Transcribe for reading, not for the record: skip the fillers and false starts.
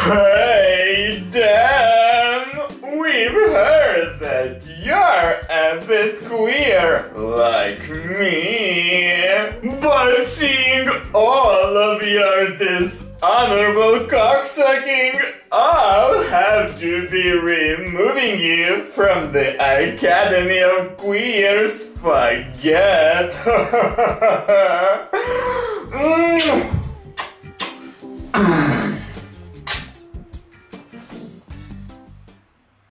Hey, Dem! We've heard that you're a bit queer, like me. But seeing all of your dishonorable cocksucking, I'll have to be removing you from the Academy of Queers. Forget.